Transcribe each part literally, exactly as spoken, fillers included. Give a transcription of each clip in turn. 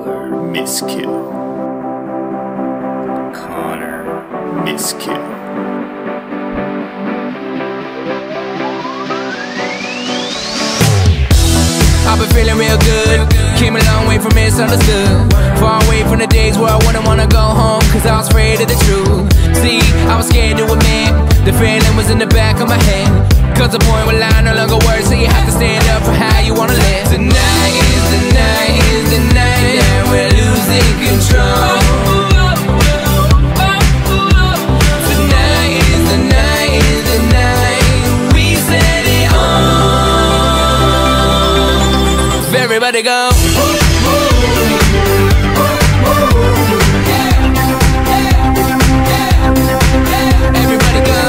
Connor Miskill. Connor Miskill. I've been feeling real good. Came a long way from misunderstood. Far away from the days where I wouldn't wanna go home, cause I was afraid of the truth. See, I was scared to admit the feeling was in the back of my head. Cause the point where lie no longer works, so you have to stand up for how you wanna live. Tonight is the night, is the night that we're losing control. Tonight is the night, is the night we set it on. Everybody go. Everybody go.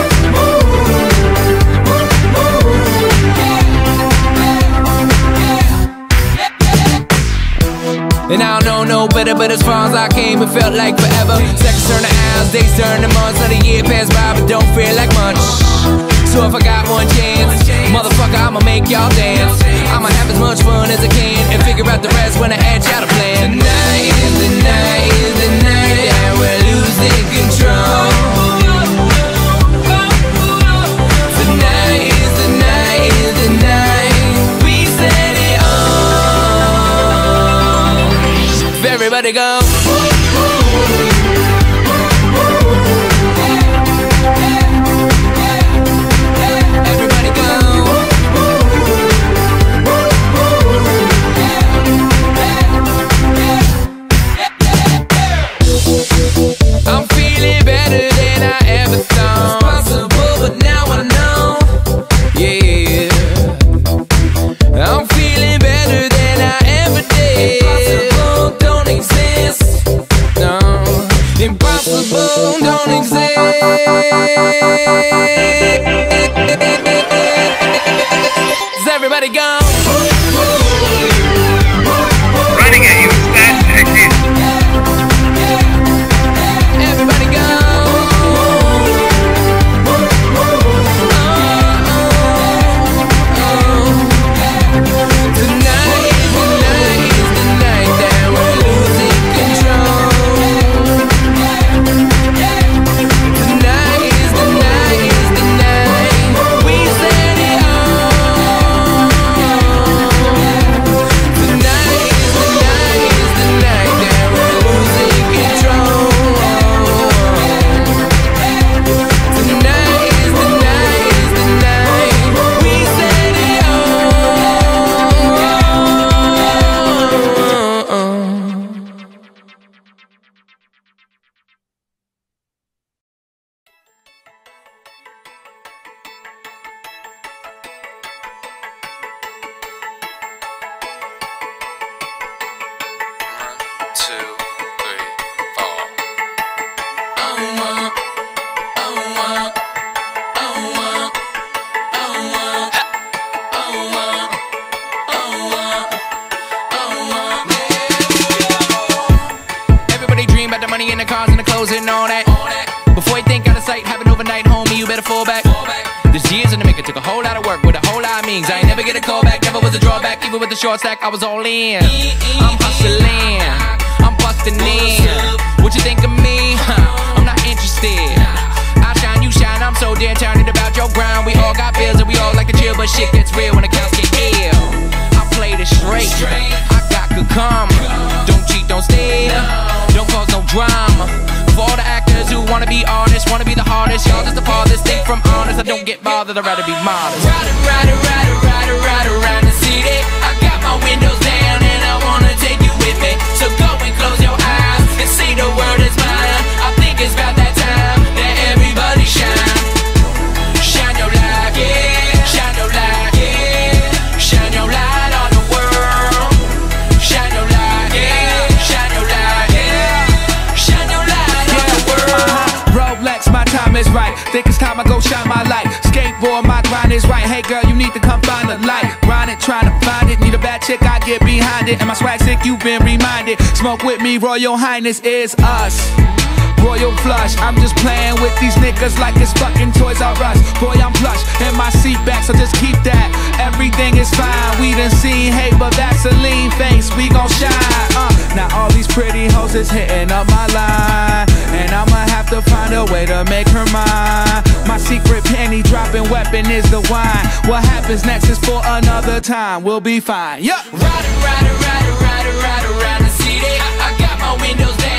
And I don't know no better, but as far as I came, it felt like forever. Seconds turn to hours, days turn to months, let a year pass by, but don't feel like much. So if I got one chance, motherfucker, I'ma make y'all dance. I'ma have as much fun as I can and figure out the rest when I hatch out a plan. Tonight is the night, is the night that we're losing control. Tonight is the night, is the night we set it on. Everybody go. I'm feeling better than I ever thought. It's possible, but now I know. Yeah, I'm feeling better than I ever did. Impossible don't exist. No, impossible don't exist. Everybody go. Running at you as fast as I can. Everybody go. Oh, oh, oh. Tonight is the night, is the night that we're losing control. Tonight is the night, is the night we set it on. Tonight is the night, is the night that we're losing control. Tonight is the night, is the night we set it on. Two, three, four. Oh, uh, oh, uh, oh, uh, oh, uh, oh, uh, oh, uh. Everybody dream about the money and the cars and the clothes and all that. Before you think out of sight, have an overnight, homie, you better fall back. This years in the making, took a whole lot of work with a whole lot of means. I ain't never get a call back, never was a drawback. Even with the short stack, I was all in. I'm hustling, I'm busting in. What you think of me? Huh, I'm not interested. I shine, you shine, I'm so dead turning about your ground. We all got bills and we all like to chill, but shit gets real when accounts get ill. I play this straight, I got good karma. Don't cheat, don't steal, don't cause no drama. For all the actors who wanna be artists, wanna be the hardest, y'all just the farthest thing from honest. I don't get bothered, I'd rather be modest. Ride, ride, ride, ride, ride around the city. I got my windows down and I wanna take you with me. So go and close your eyes and see the world is mine. I think it's about that time that everybody shine. Shine your light, yeah. Shine your light, yeah. Shine your light on the world. Shine your light, yeah. Shine your light, yeah. Shine your light on the world. Rolex, my time is right. Think it's time I go shine my light. Skateboard, my grind is right. Hey girl, you need to come find the light. Grind it, trying to find it. Need a bad chick, I get behind it. And my swag sick, you've been reminded. Smoke with me, Royal Highness is us. Royal flush, I'm just playing with these niggas like it's fucking Toys R Us. Boy, I'm plush, and my seat back, so just keep that. Everything is fine, we done seen hate, but Vaseline face, we gon' shine. Uh, hoes is hitting up my line, and I'ma have to find a way to make her mine. My secret panty dropping weapon is the wine. What happens next is for another time. We'll be fine. Yeah. Ride, ride, ride, ride, ride around the city. I, I got my windows down.